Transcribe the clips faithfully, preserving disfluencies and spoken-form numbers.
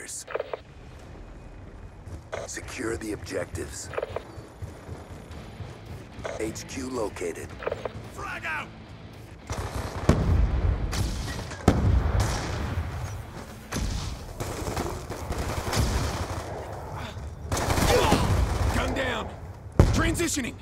headquarters. Secure the objectives. H Q located. Frag out! Gun down! Transitioning!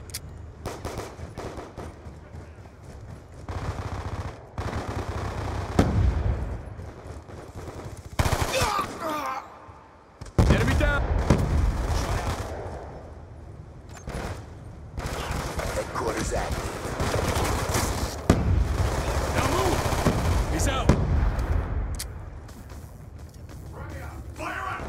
Enemy down! Headquarters active. Now move! He's out! Fire out!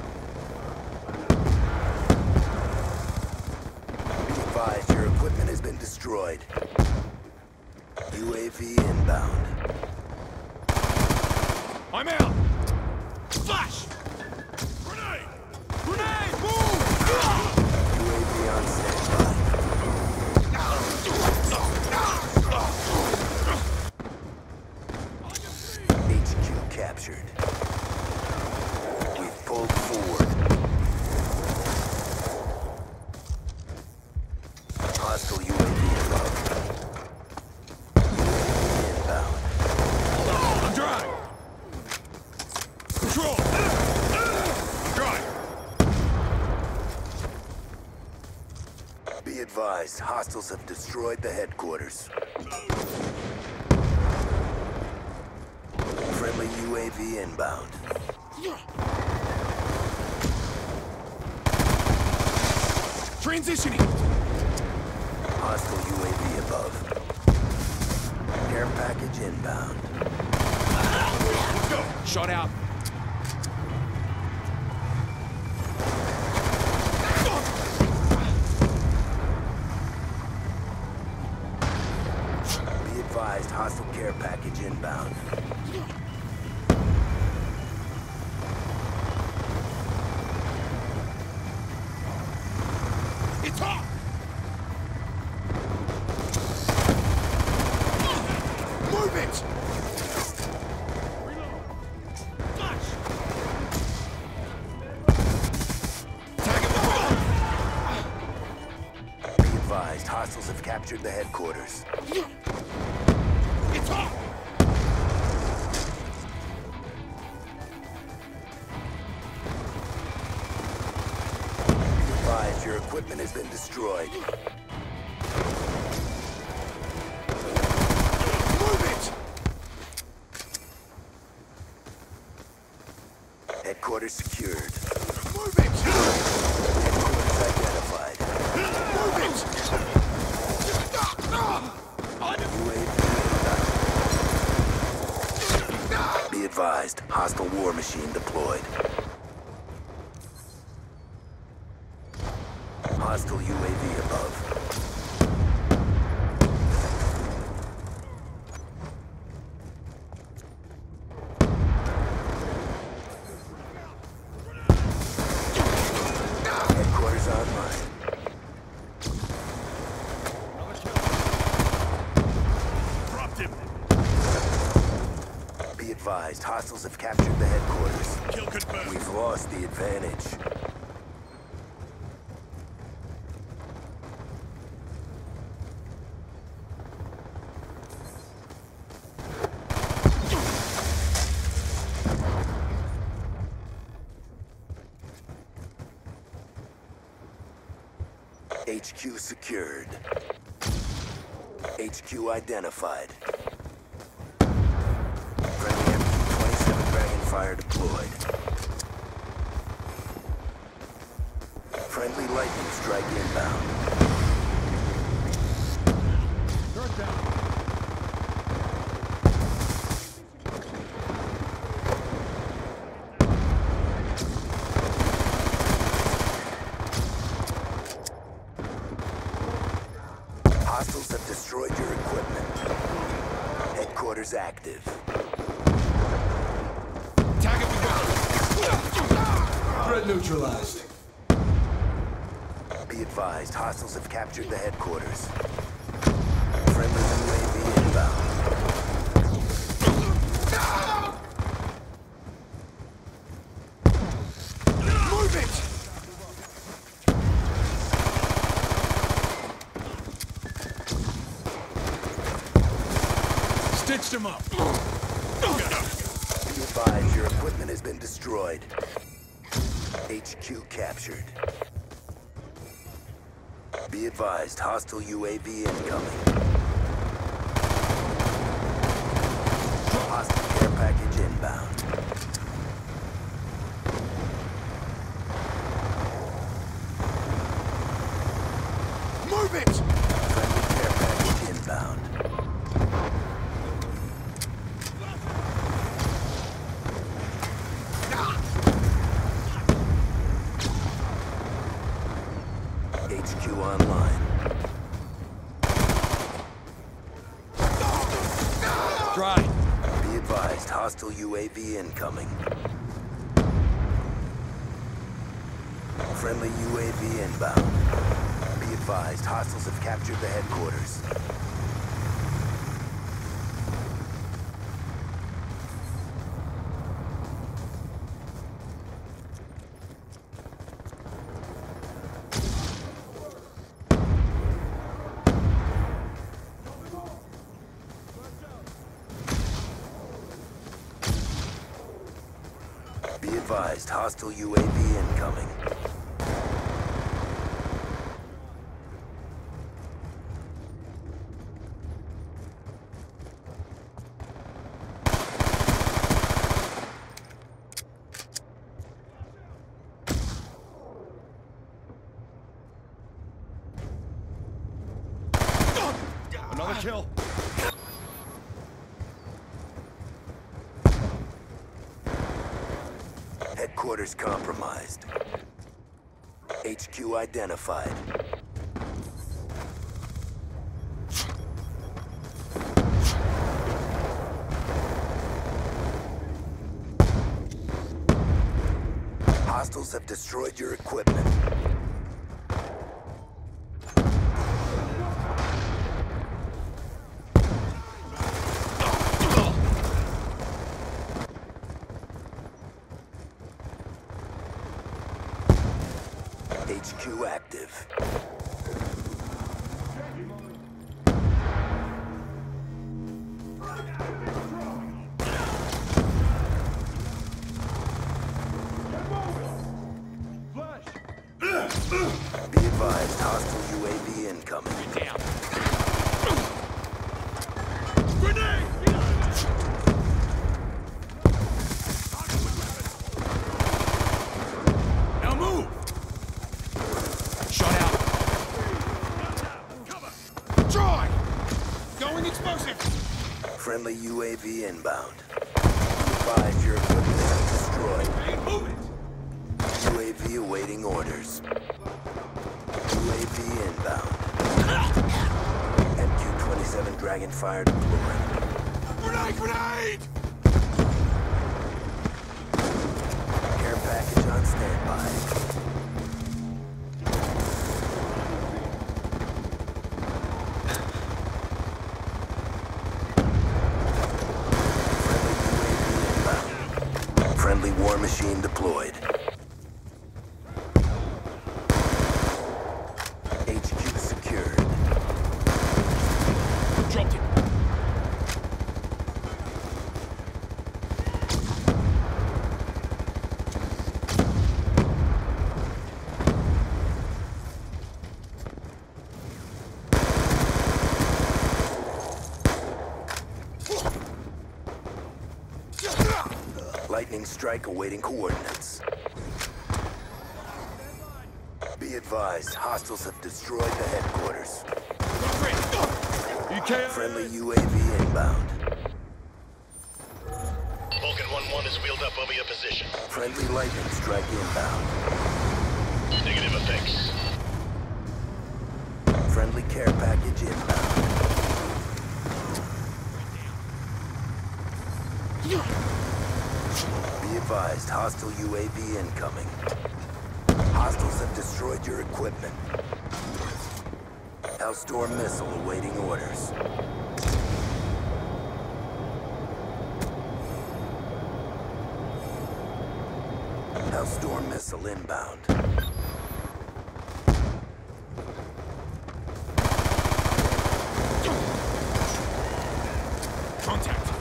Be advised, your equipment has been destroyed. U A V inbound. I'm out! Flash! Grenade! Grenade! Move! U A V on standby. H Q captured. We've pulled forward. Hostile U A V above. U A V inbound. I'm dry! Control! I'm dry! Be advised, hostiles have destroyed the headquarters. Friendly U A V inbound. Transitioning! Hostile U A V above. Care package inbound. Let's go! Shot out! Be advised, hostile care package inbound. It's hot! Move it! Reload! Flash! Tag him with Be advised, hostiles have captured the headquarters. It's hot! Be advised, your equipment has been destroyed. Move it! Headquarters secured. Move it! Headquarters identified. Move it! U A V inbound. Be advised, hostile war machine deployed. Hostile U A V above. Headquarters online. Dropped him! Be advised, hostiles have captured the headquarters. Kill confirmed. We've lost the advantage. H Q secured. H Q identified. Friendly M Q twenty-seven Dragonfire deployed. Friendly lightning strike inbound. Third down. Hostiles have destroyed your equipment. Headquarters active. Tag him with gun. Threat neutralized. Be advised, hostiles have captured the headquarters. Friendly U A V inbound. Bust him up. Be advised, your equipment has been destroyed. H Q captured. Be advised, hostile U A V incoming. Hostile care package inbound. Move it! Friendly care package inbound. H Q online. Dry. Be advised, hostile U A V incoming. Friendly U A V inbound. Be advised, hostiles have captured the headquarters. Be advised, hostile U A V incoming. Another kill. Headquarters compromised. H Q identified. Hostiles have destroyed your equipment. H Q active. Be advised, hostile U A V incoming. Down. Grenade! Now move! Shot out. Cover! Try! Going explosive! Friendly U A V inbound. Be advised, your equipment has been destroyed. Hey, move it! U A V awaiting orders. U A V inbound. M Q twenty-seven Dragonfire deployed. Grenade! Grenade! Care package on standby. Friendly U A V inbound. Friendly war machine deployed. H Q secured. Dropped it. Lightning strike awaiting coordinates. Be advised, hostiles have destroyed the headquarters. E K I. Friendly U A V inbound. Vulcan one one is wheeled up over your position. Friendly lightning strike inbound. Negative effects. Friendly care package inbound. Be advised, hostile U A V incoming. Hostiles have destroyed your equipment. Hellstorm missile awaiting orders. Hellstorm missile inbound. Contact.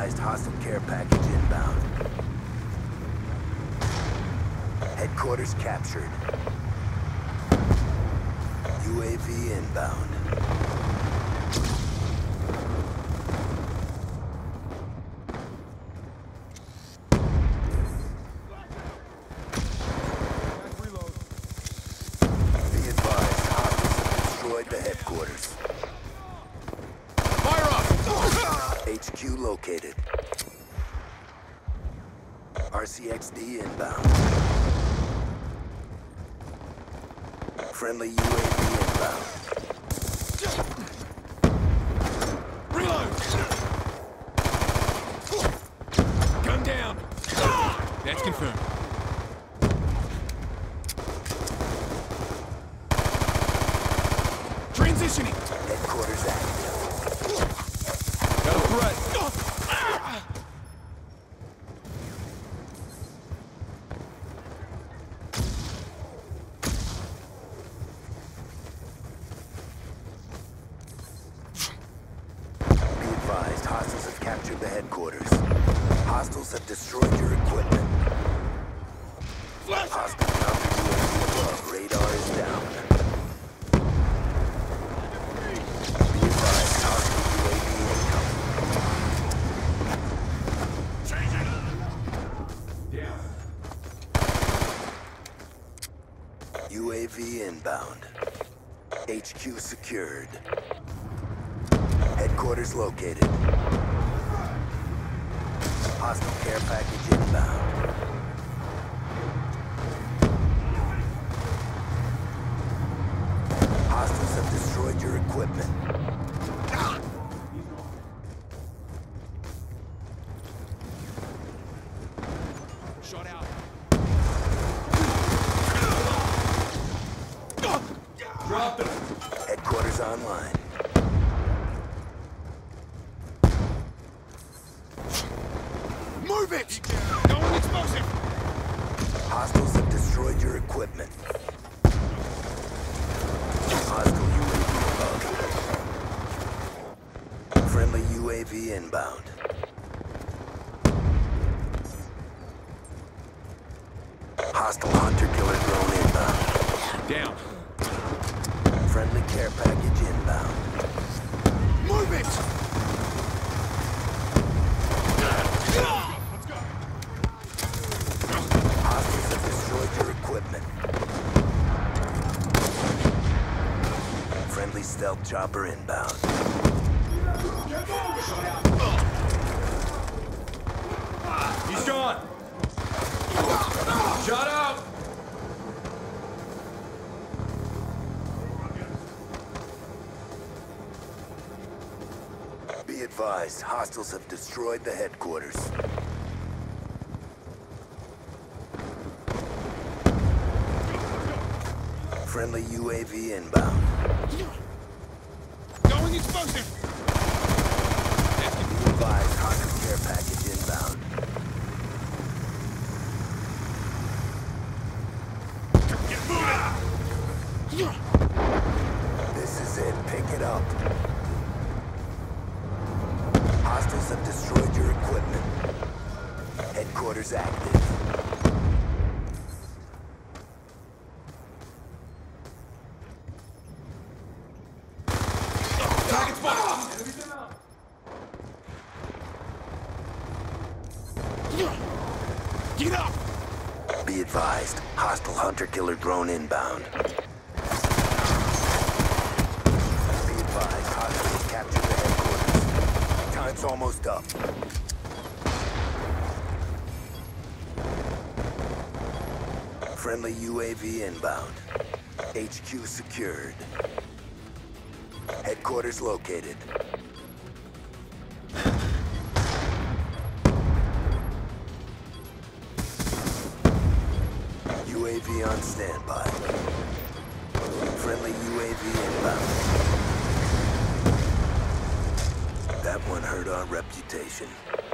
advised, hostile care package inbound. Headquarters captured. U A V inbound. Be advised, hostiles have destroyed the headquarters. Fire up! H Q located. R C X D inbound. Friendly U A V inbound. Reload! Gun down! That's confirmed. Transitioning! Headquarters active. Got a threat! Be advised, hostiles have captured the headquarters. Hostiles have destroyed your equipment. Flash! Hostile counter U A V above. Radar is down. Be advised, hostile U A V incoming. U A V inbound. H Q secured. Headquarters located. Hostile care package inbound. Hostiles have destroyed your equipment. Shot out. Drop them. Headquarters online. Move it! Going explosive! Hostiles have destroyed your equipment. Hostile U A V above. Friendly U A V inbound. Hostile hunter-killer drone inbound. Down. Friendly care package inbound. Move it! Hostiles have destroyed your equipment. Friendly stealth chopper inbound. He's gone! Shot out! Be advised, hostiles have destroyed the headquarters. Friendly U A V inbound. Going explosive! Be advised, hostile care package inbound. Get moving! This is it, pick it up. Hostiles have destroyed your equipment. Headquarters active. Target spotted! Get up! Be advised, hostile hunter-killer drone inbound. Be advised, hostiles have captured the headquarters. Time's almost up. Friendly U A V inbound. H Q secured. Headquarters located. U A V on standby. Friendly U A V inbound. That one hurt our reputation.